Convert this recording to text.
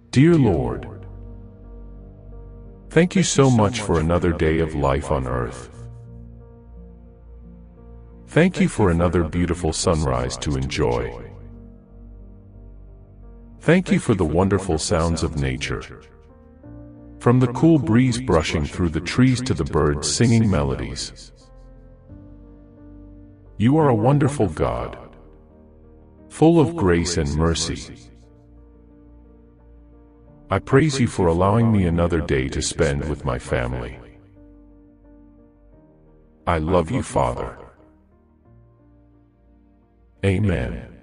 Dear Lord, thank you so much for another day of life on earth. Thank you for another beautiful sunrise to enjoy. Thank you for the wonderful sounds of nature. From the cool breeze brushing through the trees to the birds singing melodies. You are a wonderful God, full of grace and mercy. I praise you for allowing me another day to spend with my family. I love you, Father. Amen.